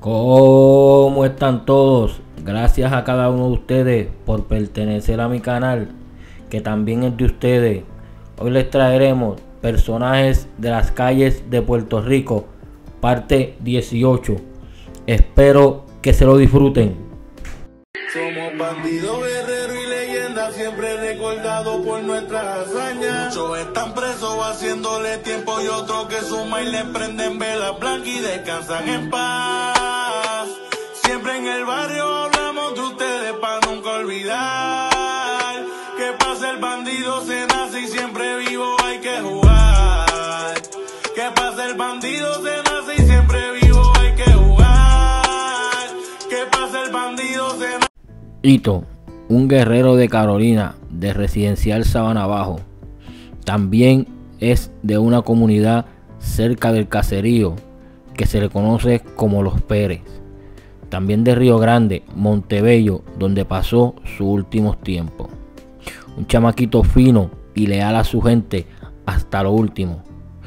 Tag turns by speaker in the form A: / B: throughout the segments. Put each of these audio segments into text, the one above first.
A: ¿Cómo están todos? Gracias a cada uno de ustedes por pertenecer a mi canal, que también es de ustedes. Hoy les traeremos personajes de las calles de Puerto Rico, parte 18. Espero que se lo disfruten.
B: Somos bandidos, guerreros y leyendas, siempre recordados por nuestras hazañas. Muchos están presos haciéndole tiempo y otros que suman y le prenden velas blancas y descansan en paz. Siempre en el barrio hablamos de ustedes para nunca olvidar que para ser bandido se nace y siempre vivo hay que jugar. Que para ser bandido se nace y siempre vivo hay que jugar. Que para ser bandido se nace.
A: Hito, un guerrero de Carolina, de Residencial Sabana Bajo. También es de una comunidad cerca del caserío que se le conoce como Los Pérez. También de Río Grande, Montebello, donde pasó sus últimos tiempos. Un chamaquito fino y leal a su gente hasta lo último.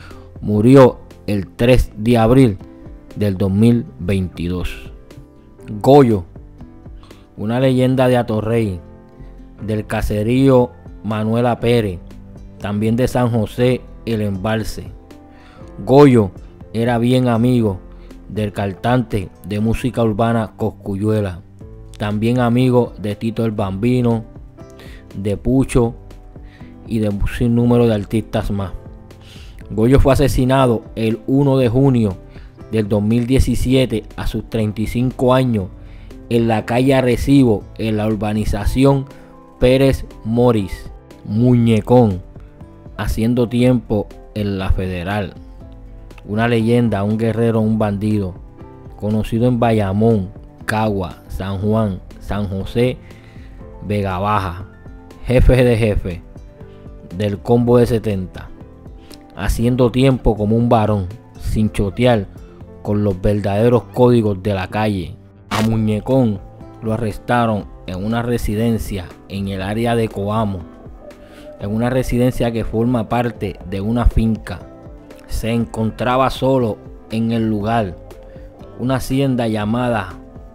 A: Murió el 3 de abril del 2022. Goyo, una leyenda de Atorrey, del caserío Manuela Pérez, también de San José el Embalse. Goyo era bien amigo del cantante de música urbana Cosculluela, también amigo de Tito el Bambino, de Pucho y de un sinnúmero de artistas más. Goyo fue asesinado el 1 de junio del 2017 a sus 35 años en la calle Arecibo, en la urbanización Pérez Moris, Muñecón, haciendo tiempo en la Federal. Una leyenda, un guerrero, un bandido, conocido en Bayamón, Cagua, San Juan, San José, Vega Baja, jefe de jefe del combo de 70, haciendo tiempo como un varón, sin chotear, con los verdaderos códigos de la calle. A Muñecón lo arrestaron en una residencia en el área de Coamo, en una residencia que forma parte de una finca. Se encontraba solo en el lugar, una hacienda llamada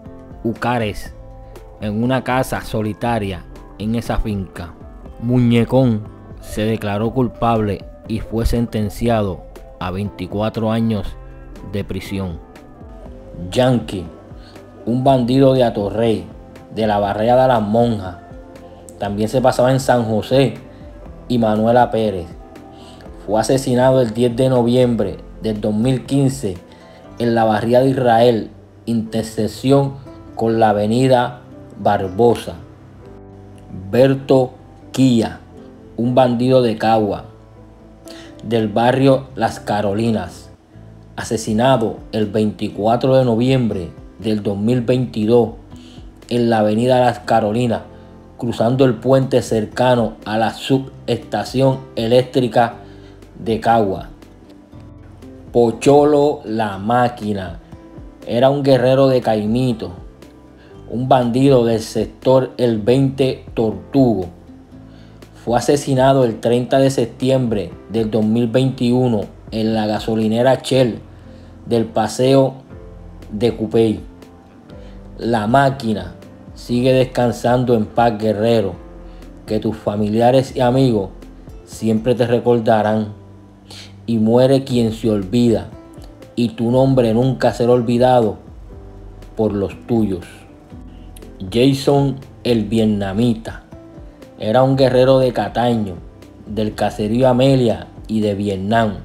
A: Ucares, en una casa solitaria en esa finca. Muñecón se declaró culpable y fue sentenciado a 24 años de prisión. Yankee, un bandido de Atorrey, de la barriada de las Monjas, también se pasaba en San José y Manuela Pérez. Fue asesinado el 10 de noviembre del 2015 en la barriada de Israel, intersección con la avenida Barbosa. Berto Quilla, un bandido de Cagua, del barrio Las Carolinas, asesinado el 24 de noviembre del 2022 en la avenida Las Carolinas, cruzando el puente cercano a la subestación eléctrica de Cagua. Pocholo la Máquina era un guerrero de Caimito, un bandido del sector El 20 Tortugo. Fue asesinado el 30 de septiembre del 2021 en la gasolinera Shell del Paseo de Cupey. La Máquina sigue descansando en paz, guerrero, que tus familiares y amigos siempre te recordarán. Y muere quien se olvida, y tu nombre nunca será olvidado por los tuyos. Jason el Vietnamita era un guerrero de Cataño, del caserío Amelia y de Vietnam.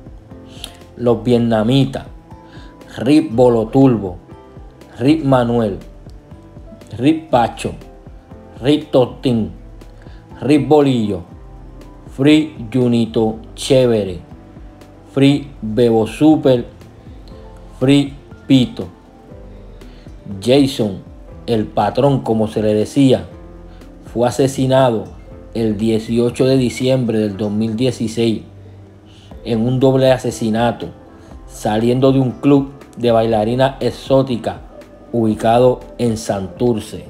A: Los vietnamitas: Rip Boloturbo, Rip Manuel, Rip Pacho, Rip Totín, Rip Bolillo, Free Junito Chévere, Free Bebo Super, Free Pito. Jason, el patrón como se le decía, fue asesinado el 18 de diciembre del 2016 en un doble asesinato, saliendo de un club de bailarina exótica ubicado en Santurce.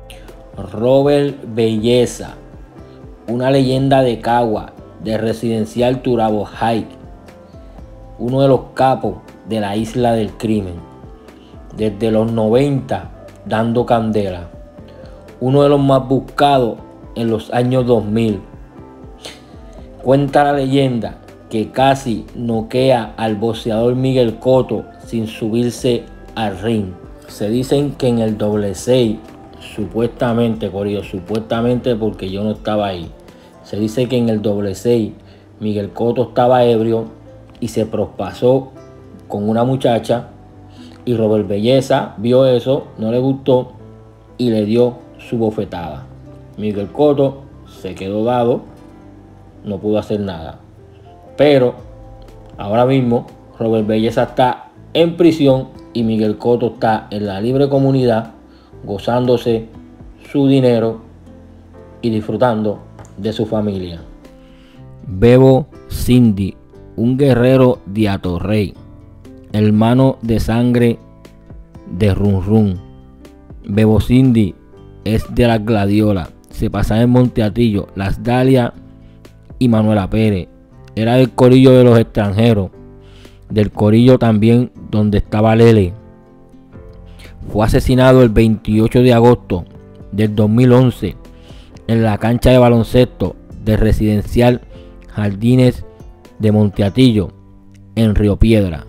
A: Robert Belleza, una leyenda de Cagua, de Residencial Turabo Heights, uno de los capos de la isla del crimen. desde los 90 dando candela. Uno de los más buscados en los años 2000. Cuenta la leyenda que casi noquea al boxeador Miguel Cotto sin subirse al ring. Se dicen que en el doble 6, supuestamente, corillo, supuestamente porque yo no estaba ahí. Se dice que en el doble 6 Miguel Cotto estaba ebrio y se prospasó con una muchacha y Robert Belleza vio eso, no le gustó y le dio su bofetada. Miguel Cotto se quedó dado, no pudo hacer nada. Pero ahora mismo Robert Belleza está en prisión y Miguel Cotto está en la libre comunidad gozándose su dinero y disfrutando de su familia. Bebo Cindy, un guerrero de Atorrey, hermano de sangre de Run Run. Bebo Cindy es de las Gladiolas, se pasaba en Monteatillo, Las Dalias y Manuela Pérez. Era del corillo de los extranjeros, del corillo también donde estaba Lele. Fue asesinado el 28 de agosto del 2011 en la cancha de baloncesto del residencial Jardines de Monteatillo en Río Piedra.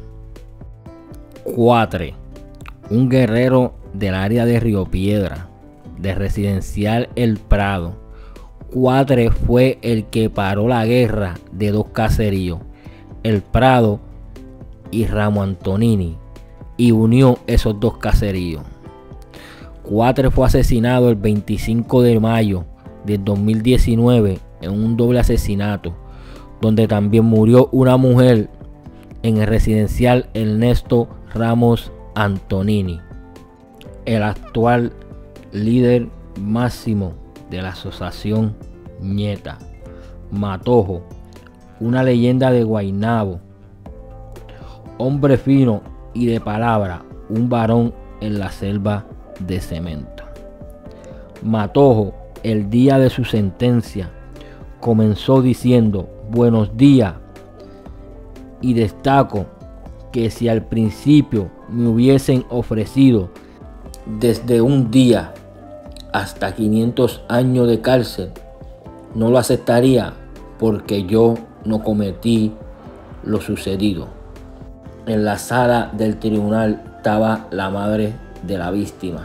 A: 4. Un guerrero del área de Río Piedra, de residencial El Prado. 4 fue el que paró la guerra de dos caseríos, El Prado y Ramo Antonini, y unió esos dos caseríos. 4 fue asesinado el 25 de mayo del 2019 en un doble asesinato, donde también murió una mujer en el residencial Ernesto Ramos Antonini. El actual líder máximo de la asociación Ñeta, Matojo, una leyenda de Guaynabo, hombre fino y de palabra, un varón en la selva de cemento. Matojo, el día de su sentencia, comenzó diciendo: buenos días, y destaco que si al principio me hubiesen ofrecido desde un día hasta 500 años de cárcel, no lo aceptaría porque yo no cometí lo sucedido. En la sala del tribunal estaba la madre de la víctima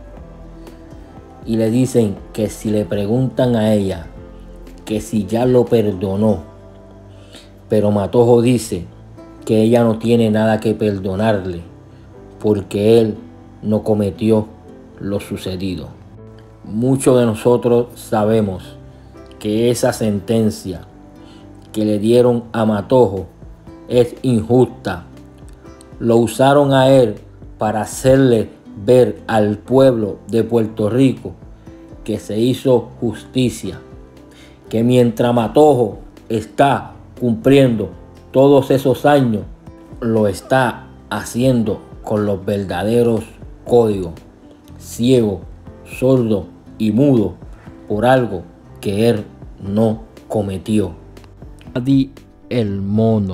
A: y le dicen que si le preguntan a ella que si ya lo perdonó, pero Matojo dice que ella no tiene nada que perdonarle porque él no cometió lo sucedido. Muchos de nosotros sabemos que esa sentencia que le dieron a Matojo es injusta. Lo usaron a él para hacerle ver al pueblo de Puerto Rico que se hizo justicia, que mientras Matojo está cumpliendo todos esos años, lo está haciendo con los verdaderos códigos, ciego, sordo y mudo por algo que él no cometió. Adi el Mono,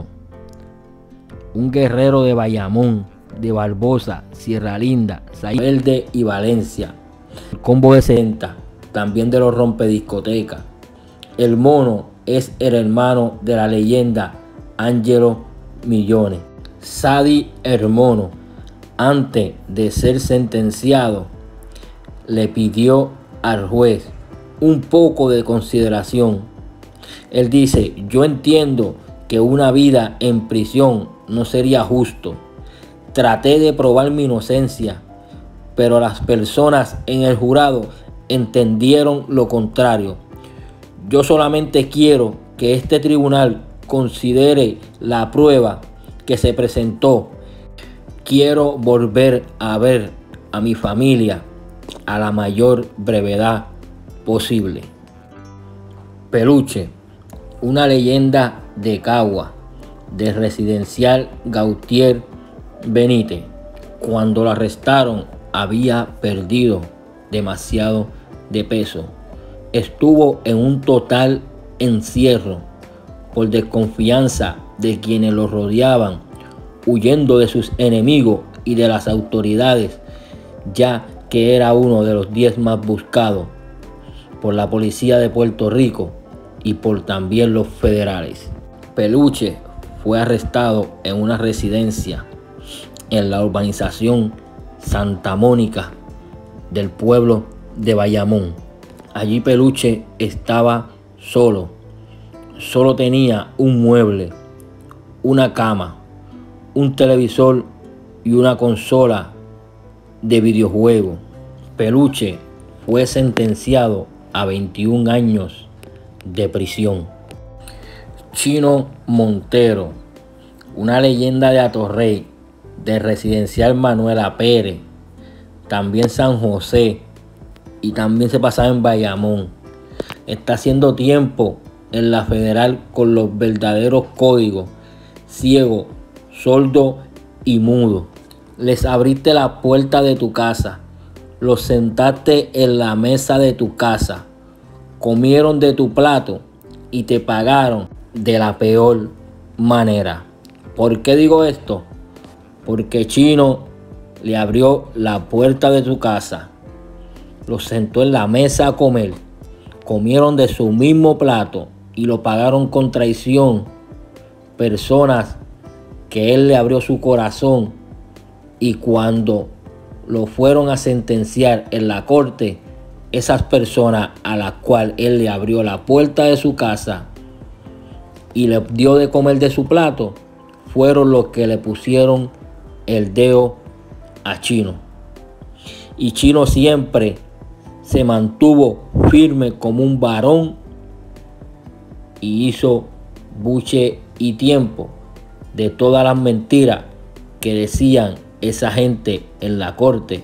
A: un guerrero de Bayamón, de Barbosa, Sierra Linda, Sayá Verde y Valencia. El combo de 60, también de los rompediscotecas. El Mono es el hermano de la leyenda Ángelo Millones. Sadi el Mono, antes de ser sentenciado, le pidió al juez un poco de consideración. Él dice: yo entiendo que una vida en prisión no sería justo. Traté de probar mi inocencia, pero las personas en el jurado entendieron lo contrario. Yo solamente quiero que este tribunal considere la prueba que se presentó. Quiero volver a ver a mi familia a la mayor brevedad posible. Peluche, una leyenda de Cagua, de residencial Gautier Benítez. Cuando lo arrestaron había perdido demasiado de peso. Estuvo en un total encierro por desconfianza de quienes lo rodeaban, huyendo de sus enemigos y de las autoridades, ya que era uno de los 10 más buscados por la policía de Puerto Rico y por también los federales. Peluche fue arrestado en una residencia en la urbanización Santa Mónica del pueblo de Bayamón. Allí Peluche estaba solo tenía un mueble, una cama, un televisor y una consola de videojuego. Peluche fue sentenciado a 21 años de prisión. Chino Montero, una leyenda de Atorrey, de Residencial Manuela Pérez, también San José y también se pasaba en Bayamón. Está haciendo tiempo en la federal con los verdaderos códigos: ciego, sordo y mudo. Les abriste la puerta de tu casa, los sentaste en la mesa de tu casa, comieron de tu plato y te pagaron de la peor manera. ¿Por qué digo esto? Porque Chino le abrió la puerta de su casa, los sentó en la mesa a comer, comieron de su mismo plato y lo pagaron con traición. Personas que él le abrió su corazón, y cuando lo fueron a sentenciar en la corte, esas personas a las cuales él le abrió la puerta de su casa y le dio de comer de su plato, fueron los que le pusieron el dedo a Chino. Y Chino siempre se mantuvo firme como un varón y hizo buche y tiempo de todas las mentiras que decían esa gente en la corte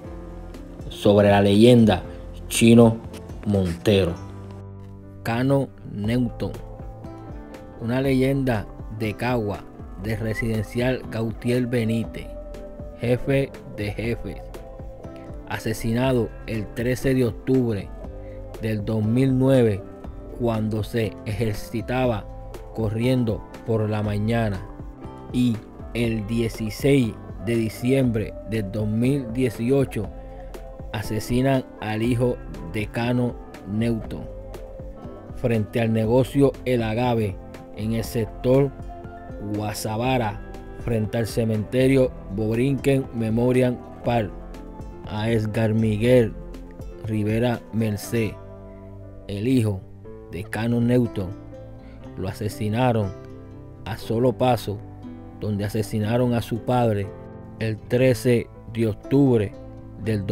A: sobre la leyenda Chino Montero. Cano Newton, una leyenda de Cagua, de Residencial Gautier Benítez, jefe de jefes, asesinado el 13 de octubre del 2009 cuando se ejercitaba corriendo por la mañana, y el 16 de diciembre del 2018 asesinan al hijo de Cano Newton frente al negocio El Agave en el sector Guasabara, frente al cementerio Borinquen Memorial Park. A Edgar Miguel Rivera Merced, el hijo de Cano Newton, lo asesinaron a Solo Paso, donde asesinaron a su padre el 13 de octubre del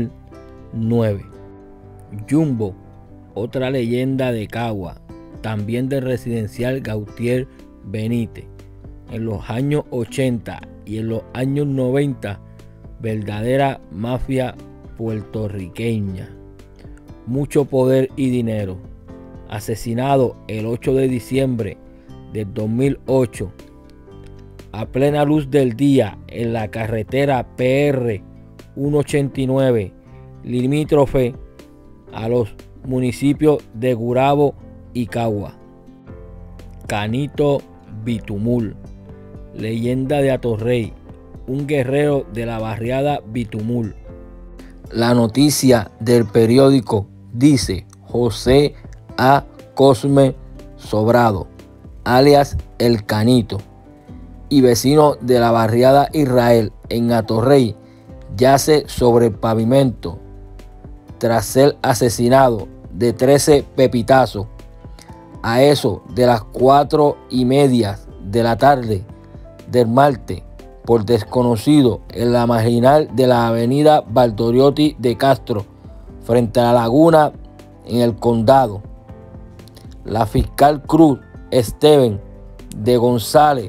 A: 2009. Jumbo, otra leyenda de Cagua, también de Residencial Gautier Benítez. En los años 80 y en los años 90, verdadera mafia puertorriqueña, mucho poder y dinero. Asesinado el 8 de diciembre del 2008 a plena luz del día en la carretera PR 189, limítrofe a los municipios de Gurabo y Cagua. Canito Bitumul, leyenda de Atorrey, un guerrero de la barriada Bitumul. La noticia del periódico dice: José A. Cosme Sobrado, alias El Canito, y vecino de la barriada Israel en Atorrey, yace sobre el pavimento tras ser asesinado de 13 pepitazos a eso de las 4:30 de la tarde del martes por desconocido en la marginal de la avenida Valdoriotti de Castro, frente a la laguna en el condado. La fiscal Cruz Esteban de González,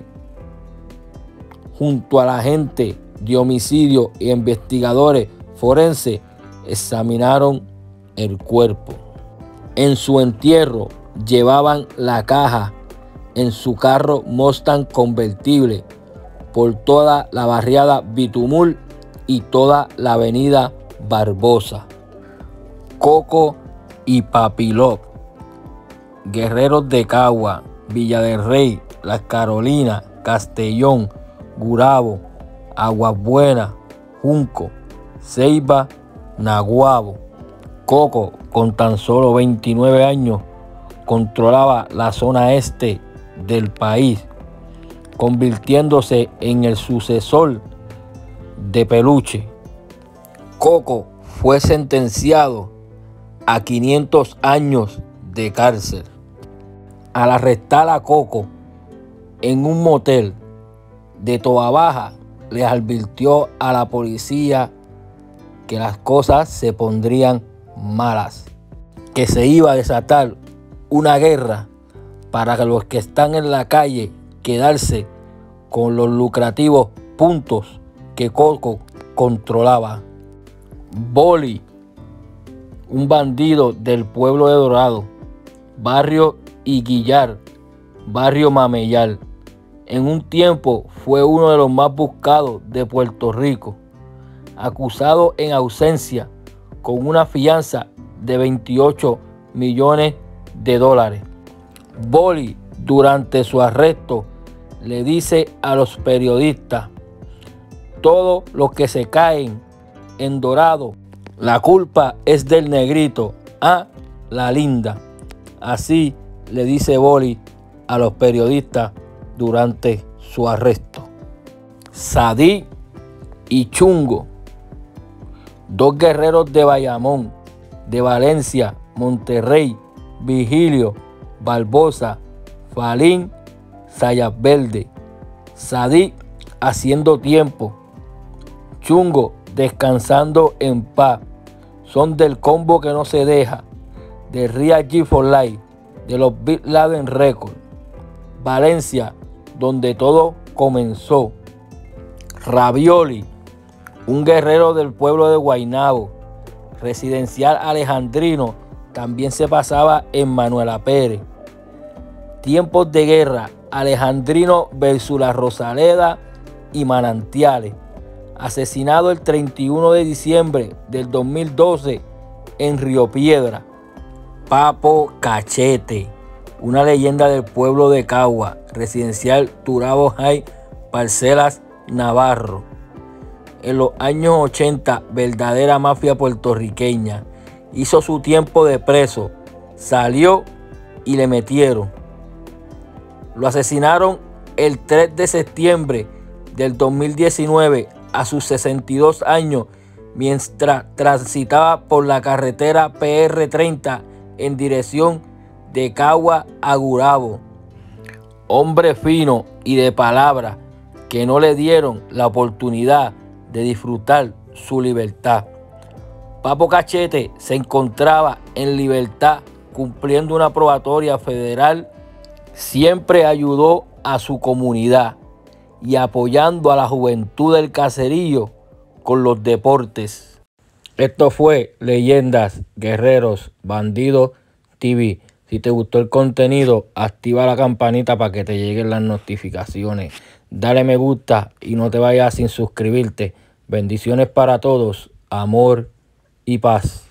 A: junto a la agente de homicidio e investigadores forenses, examinaron el cuerpo. En su entierro llevaban la caja en su carro Mustang convertible por toda la barriada Bitumul y toda la avenida Barbosa. Coco y Papiló, guerreros de Cagua, Villa del Rey, Las Carolinas, Castellón, Gurabo, Aguas Buenas, Junco, Ceiba, Naguabo. Coco, con tan solo 29 años, controlaba la zona este del país, convirtiéndose en el sucesor de Peluche. Coco fue sentenciado a 500 años de cárcel. Al arrestar a Coco en un motel de Toabaja, les advirtió a la policía que las cosas se pondrían malas, que se iba a desatar una guerra para que los que están en la calle quedarse con los lucrativos puntos que Coco controlaba. Boli, un bandido del pueblo de Dorado, barrio Iguillar, barrio Mameyal, en un tiempo fue uno de los más buscados de Puerto Rico, acusado en ausencia con una fianza de 28 millones de dólares. Boli, durante su arresto, le dice a los periodistas: todos los que se caen en Dorado, la culpa es del negrito, la linda. Así le dice Boli a los periodistas durante su arresto. Sadí y Chungo, dos guerreros de Bayamón, de Valencia, Monterrey, Vigilio, Barbosa, Falín, Sayas Verde. Sadí haciendo tiempo, Chungo descansando en paz. Son del combo que no se deja, de Real G for Life, de los Big Laden Records. Valencia, donde todo comenzó. Ravioli, un guerrero del pueblo de Guaynabo, residencial alejandrino, también se pasaba en Manuela Pérez. Tiempos de guerra, Alejandrino versus la Rosaleda y Manantiales. Asesinado el 31 de diciembre del 2012 en Río Piedra. Papo Cachete, una leyenda del pueblo de Cagua, residencial Turabo High, Parcelas Navarro. En los años 80, verdadera mafia puertorriqueña. Hizo su tiempo de preso, salió y le metieron. Lo asesinaron el 3 de septiembre del 2019 a sus 62 años mientras transitaba por la carretera PR30 en dirección de Cagua a Gurabo. Hombre fino y de palabra que no le dieron la oportunidad de disfrutar su libertad. Papo Cachete se encontraba en libertad cumpliendo una probatoria federal. Siempre ayudó a su comunidad y apoyando a la juventud del caserío con los deportes. Esto fue Leyendas, Guerreros, Bandidos TV. Si te gustó el contenido, activa la campanita para que te lleguen las notificaciones. Dale me gusta y no te vayas sin suscribirte. Bendiciones para todos, amor y paz.